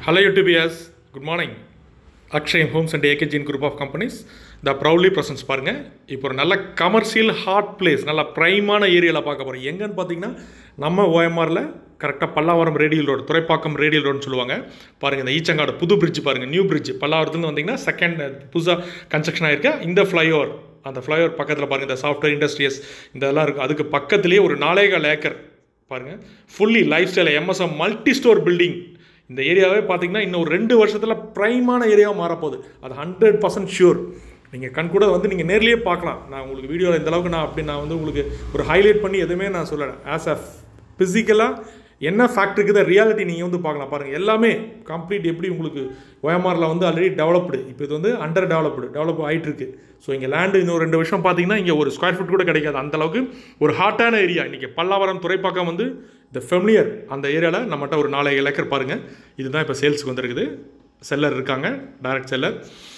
Hello YouTubers, good morning. Akshay Homes and AKG group of companies the proudly presents பாருங்க. இப்போ ஒரு நல்ல commercial hot place, நல்ல பிரைமான ஏரியாவில் பார்க்க போகிறோம். எங்கன்னு பார்த்தீங்கன்னா நம்ம ஓஎம்ஆரில் கரெக்டாக Pallavaram radial road, Thoraipakkam radial ரோடுன்னு சொல்லுவாங்க. பாருங்கள், இந்த ஈச்சங்காடு புது பிரிட்ஜ் பாருங்கள், நியூ பிரிட்ஜ் பல்லாவரத்துலேருந்து வந்தீங்கன்னா செகண்ட் புதுசாக கன்ஸ்ட்ரக்ஷன் ஆகிருக்க இந்த ஃப்ளைஓவர், அந்த ஃப்ளைஓவர் பக்கத்தில் பாருங்கள், இந்த சாஃப்ட்வேர் இண்டஸ்ட்ரியஸ் இதெல்லாம் இருக்குது. அதுக்கு பக்கத்துலேயே ஒரு 4.25 ஏக்கர் பாருங்கள், fully lifestyle MSM multi storey building. இந்த ஏரியாவே பார்த்தீங்கன்னா இன்னும் ஒரு 2 வருஷத்தில் ப்ரைமான ஏரியாவாக மாறப்போகுது. அது 100% ஷூர். நீங்கள் கண் கூட வந்து நீங்கள் நேர்லேயே பார்க்கலாம். நான் உங்களுக்கு வீடியோவில் இந்தளவுக்கு நான் வந்து உங்களுக்கு ஒரு ஹைலைட் பண்ணி எதுவுமே நான் சொல்லலை. ஆஸ் அ ஃபிசிக்கலாக என்ன ஃபேக்ட் இருக்குது, ரியாலிட்டி நீங்கள் வந்து பார்க்கலாம். பாருங்கள், எல்லாமே கம்ப்ளீட் எப்படி உங்களுக்கு ஓஎம்ஆரில் வந்து ஆல்ரெடி டெவலப்டு, இப்போ இது வந்து அண்டர் டெவலப் ஆகிட்டு இருக்கு. ஸோ இங்கே லேண்டு இன்னும் 2 வருஷம் பார்த்தீங்கன்னா இங்கே ஒரு ஸ்கொயர் ஃபீட் கூட கிடைக்காது. அந்தளவுக்கு ஒரு ஹாட்டான ஏரியா. இன்றைக்கி பல்லாவரம் துறைப்பாக்கம் வந்து இந்த ஃபெமிலியர் அந்த ஏரியாவில் நம்மகிட்ட ஒரு 4.5 ஏக்கர் பாருங்கள். இதுதான் இப்போ சேல்ஸுக்கு வந்துருக்குது. செல்லர் இருக்காங்க, டைரக்ட் செல்லர்.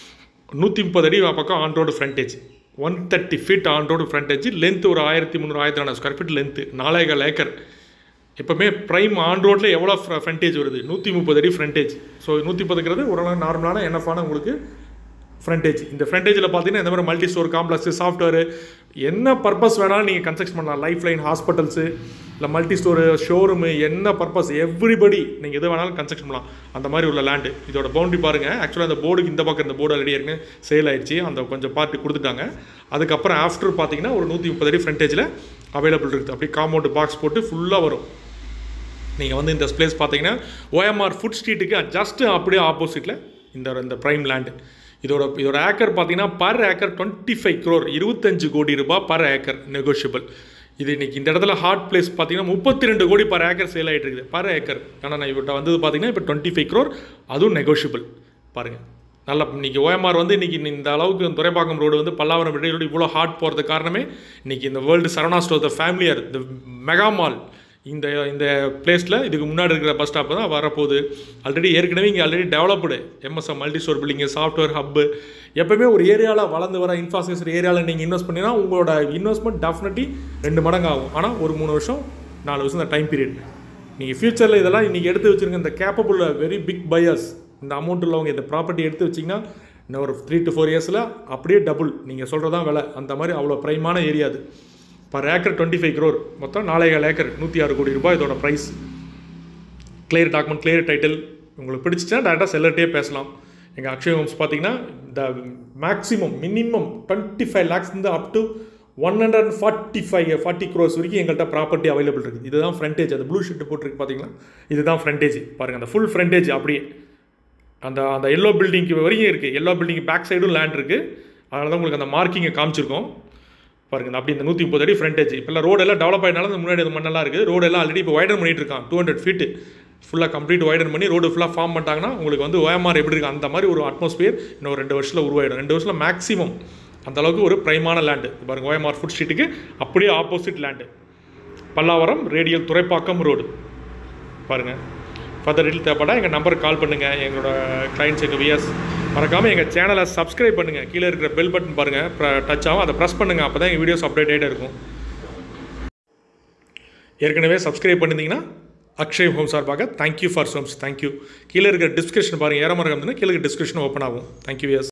130 அடி பக்கம் on road frontage, 130 feet on road frontage, length ஒரு 1300-1400 ஸ்கொயர் ஃபீட் லென்த்து, 4.25 ஏக்கர். எப்போவுமே ப்ரைம் ஆன் ரோட்டில் எவ்வளோ ஃப்ரண்டேஜ் வருது, 130 அடி ஃப்ரண்டேஜ். ஸோ 130ங்கிறது ஓரளவு நார்மலான என்எஃபான உங்களுக்கு ஃப்ரண்டேஜ். இந்த ஃப்ரண்டேஜில் பார்த்தீங்கன்னா இந்த மாதிரி மல்டி ஸ்டோர் காம்ப்ளெக்ஸு, சாஃப்ட்வேர், என்ன பர்பஸ் வேணாலும் நீங்கள் கன்ஸ்ட்ரக்ஷன் பண்ணலாம். லைஃப் லைன் ஹாஸ்பிட்டல்ஸு, இல்லை மல்டி ஸ்டோரு, ஷோரூமு, என்ன பர்பஸ் எவ்ரிபடி நீங்கள் எது வேணாலும் கன்ஸ்ட்ரக்ஷன் பண்ணலாம். அந்த மாதிரி உள்ள லேண்டு. இதோட பவுண்டரி பாருங்கள். ஆக்சுவலாக அந்த போர்டுக்கு இந்த பக்கம் இந்த போர்டு ஆல்ரெடி ஏற்கனவே சேல் ஆயிடுச்சு, அந்த கொஞ்சம் பார்ட்டி கொடுத்துட்டாங்க. அதுக்கப்புறம் ஆஃப்டர் பார்த்தீங்கன்னா ஒரு 130 அடி ஃப்ரண்டேஜில் அவைலபிள் இருக்குது. அப்படியே காம்பவுண்டு பாக்ஸ் போட்டு ஃபுல்லாக வரும். நீங்கள் வந்து இந்த பிளேஸ் பார்த்தீங்கன்னா ஓஎம்ஆர் ஃபுட் ஸ்ட்ரீட்டுக்கு ஜஸ்ட்டு அப்படியே ஆப்போசிட்டில் இந்த ப்ரைம் லேண்டு. இதோட ஏக்கர் பார்த்தீங்கன்னா பர் ஏக்கர் 25 crore, 25 கோடி ரூபாய் பர் ஏக்கர் நெகோஷியபிள். இது இன்றைக்கி இந்த இடத்துல ஹாட் பிளேஸ் பார்த்தீங்கன்னா 32 கோடி பர் ஏக்கர் சேல் ஆகிட்டு இருக்குது, பர் ஏக்கர். ஆனால் நான் இவர்கிட்ட வந்தது பார்த்தீங்கன்னா இப்போ 25 crore, அதுவும் நெகோஷியபிள். பாருங்கள், நல்லா இன்றைக்கி ஓஎம்ஆர் வந்து இன்றைக்கி இந்த அளவுக்கு துறைப்பாக்கம் ரோடு வந்து பல்லாவரம் ரோடு இவ்வளோ ஹாட் போகிறதுக்கு காரணமே இன்றைக்கி இந்த world Saravana store, the familiar, the mega mall இந்த பிளேஸில் இதுக்கு முன்னாடி இருக்கிற பஸ் ஸ்டாப்பு தான் வரப்போகுது. ஆல்ரெடி ஏற்கனவே இங்கே already developed MSM multi storey building, software hub. எப்போவுமே ஒரு ஏரியாவில் வளர்ந்து வர இன்ஃப்ராஸ்ட்ரக்சர் ஏரியாவில் நீங்கள் இன்வெஸ்ட் பண்ணிங்கன்னா உங்களோட இன்வெஸ்ட்மெண்ட் டெஃபினெட்லி 2 மடங்கு ஆகும். ஆனால் ஒரு 3 வருஷம் 4 வருஷம் இந்த டைம் பீரியட். நீங்கள் ஃப்யூச்சரில் இதெல்லாம் இன்றைக்கி எடுத்து வச்சுருங்க. இந்த கேப்பபுள் வெரி பிக் பையர்ஸ், இந்த அமௌண்ட் உள்ளவங்க இந்த ப்ராப்பர்ட்டி எடுத்து வச்சிங்கன்னா இன்னும் ஒரு 3 to 4 இயர்ஸில் அப்படியே டபுள். நீங்கள் சொல்கிறதான் விலை. அந்த மாதிரி அவ்வளோ ப்ரைமான ஏரியா அது. பர் ஏக்கர் 25 crore, மொத்தம் 4.25 ஏக்கர், 106 கோடி ரூபாய் இதோட price. Clear document, clear title. உங்களுக்கு பிடிச்சிச்சுன்னா டேரெக்டாக செல்லர்கிட்டே பேசலாம். எங்கள் அக்ஷய் ஹோம்ஸ் பார்த்தீங்கன்னா இந்த maximum minimum 25 lakhs up to 140 crores வரைக்கும் எங்கள்கிட்ட ப்ராப்பர்ட்டி அவைலபிள் இருக்குது. இதுதான் ஃப்ரண்டேஜ். அது ப்ளூ ஷீட் போட்டிருக்கு பார்த்தீங்களா, இதுதான் ஃப்ரண்டேஜ். பாருங்கள், அந்த ஃபுல் ஃப்ரண்டேஜ் அப்படியே அந்த எல்லோ பில்டிங்க்கு வரைக்கும் இருக்குது. எல்லோ பில்டிங் பேக் சைடும் லேண்ட் இருக்குது. அதனால தான் உங்களுக்கு அந்த மார்க்கிங்கை காமிச்சிருக்கோம். பாருங்கள், அப்படி இந்த 130 அடி ஃப்ரண்டேஜ். இப்போல்லாம் ரோடெல்லாம் டெவலப் ஆகினாலும் முன்னாடி அது மண்ணெல்லாம் இருக்குது. ரோடெல்லாம் ஆல்ரெடி இப்போ வைடன் பண்ணிட்டு இருக்கான். 200 ஃபீட்டு ஃபுல்லாக கம்ப்ளீட் வைடன் பண்ணி ரோடு ஃபுல்லாக ஃபார்ம் பண்ணிட்டாங்கன்னா உங்களுக்கு வந்து ஓஎம்ஆர் எப்படி இருக்குது அந்த மாதிரி ஒரு அட்மாஸ்பியர் இன்னும் 2 வருஷத்தில் உருவாயிடும். 2 வருஷத்தில் மேக்ஸிமம் அந்தளவுக்கு ஒரு ப்ரைமான லேண்டு. பாருங்கள், ஓஎம்ஆர் ஃபுட் ஸ்ட்ரீட்டுக்கு அப்படியே opposite land, Pallavaram radial Thoraipakkam road. பாருங்கள், ஃபர்தர் டீட்டெயில் தேவைப்பட்டால் எங்கள் நம்பருக்கு கால் பண்ணுங்கள். எங்களோட கிளைண்ட்ஸ், எங்கள் வியர்ஸ் மறக்காமல் எங்கள் சேனலை சப்ஸ்கிரைப் பண்ணுங்கள். கீழே இருக்கிற பெல் பட்டன் பாருங்கள், டச் ஆகும், அதை ப்ரெஸ் பண்ணுங்கள். அப்போ தான் எங்கள் வீடியோஸ் அப்டேட் ஆகிட்டே இருக்கும். ஏற்கனவே சப்ஸ்கிரைப் பண்ணியிருந்தீங்கன்னா அக்ஷய் ஹோம் சார்பாக தேங்க்யூ ஃபார் சோம்ஸ், தேங்க்யூ. கீழே இருக்கிற டிஸ்கிரிப்ஷன் பாருங்கள், ஏற மறக்காம கீழே டிஸ்கிரிப்ஷன் ஓப்பன் ஆகும். Thank you wears.